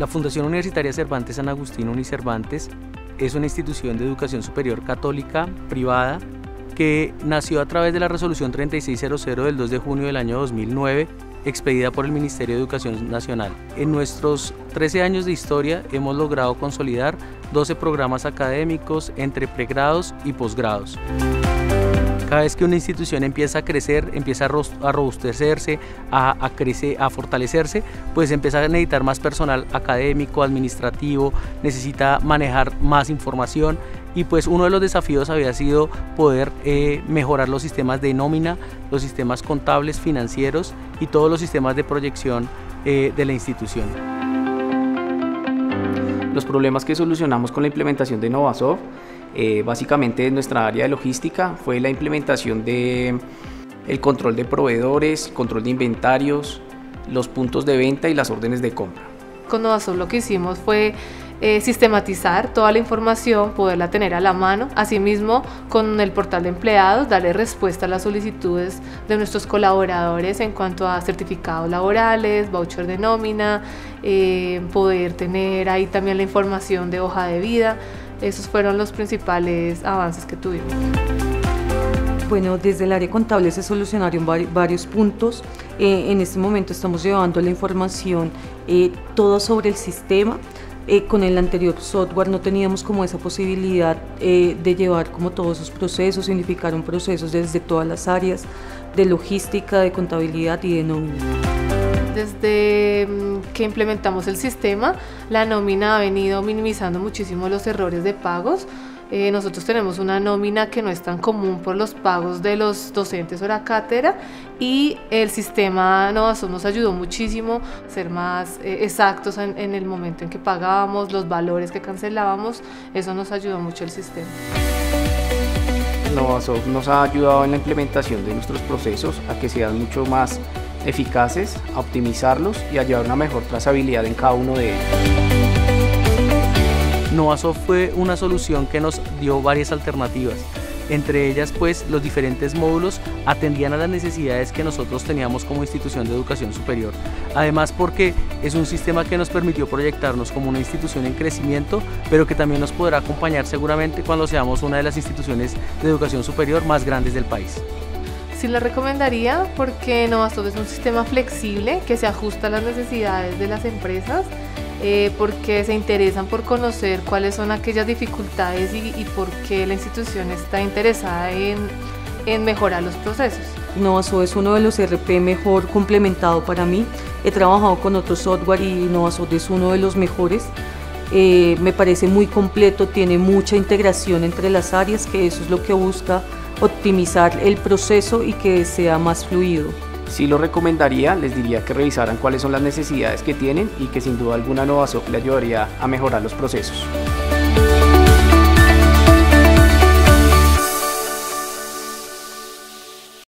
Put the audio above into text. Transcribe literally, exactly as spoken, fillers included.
Fundación Universitaria Cervantes San Agustín Unicervantes es una institución de educación superior católica privada que nació a través de la resolución treinta y seis cero cero del dos de junio del año dos mil nueve, expedida por el Ministerio de Educación Nacional. En nuestros trece años de historia hemos logrado consolidar doce programas académicos entre pregrados y posgrados. Cada vez que una institución empieza a crecer, empieza a robustecerse, a, a, crecer, a fortalecerse, pues empieza a necesitar más personal académico, administrativo, necesita manejar más información y pues uno de los desafíos había sido poder eh, mejorar los sistemas de nómina, los sistemas contables, financieros y todos los sistemas de proyección eh, de la institución. Los problemas que solucionamos con la implementación de Novasoft, eh, básicamente en nuestra área de logística, fue la implementación de el control de proveedores, control de inventarios, los puntos de venta y las órdenes de compra. Con Novasoft lo que hicimos fue eh, sistematizar toda la información, poderla tener a la mano. Asimismo, con el portal de empleados, darle respuesta a las solicitudes de nuestros colaboradores en cuanto a certificados laborales, voucher de nómina, eh, poder tener ahí también la información de hoja de vida. Esos fueron los principales avances que tuvimos. Bueno, desde el área contable se solucionaron varios puntos. Eh, en este momento estamos llevando la información eh, toda sobre el sistema. Eh, con el anterior software no teníamos como esa posibilidad eh, de llevar como todos esos procesos, unificaron procesos desde todas las áreas de logística, de contabilidad y de nómina. Desde que implementamos el sistema, la nómina ha venido minimizando muchísimo los errores de pagos. Eh, nosotros tenemos una nómina que no es tan común por los pagos de los docentes hora cátedra y el sistema Novasoft nos ayudó muchísimo a ser más eh, exactos en, en el momento en que pagábamos, los valores que cancelábamos, eso nos ayudó mucho el sistema. Novasoft nos ha ayudado en la implementación de nuestros procesos a que sean mucho más eficaces, a optimizarlos y a llevar una mejor trazabilidad en cada uno de ellos. Novasoft fue una solución que nos dio varias alternativas. Entre ellas, pues, los diferentes módulos atendían a las necesidades que nosotros teníamos como institución de educación superior. Además, porque es un sistema que nos permitió proyectarnos como una institución en crecimiento, pero que también nos podrá acompañar seguramente cuando seamos una de las instituciones de educación superior más grandes del país. Sí lo recomendaría porque Novasoft es un sistema flexible que se ajusta a las necesidades de las empresas, eh, porque se interesan por conocer cuáles son aquellas dificultades y, y por qué la institución está interesada en, en mejorar los procesos. Novasoft es uno de los R P mejor complementado para mí. He trabajado con otro software y Novasoft es uno de los mejores. Eh, me parece muy completo, tiene mucha integración entre las áreas, que eso es lo que busca, optimizar el proceso y que sea más fluido. Sí lo recomendaría, les diría que revisaran cuáles son las necesidades que tienen y que sin duda alguna Novasoft le ayudaría a mejorar los procesos.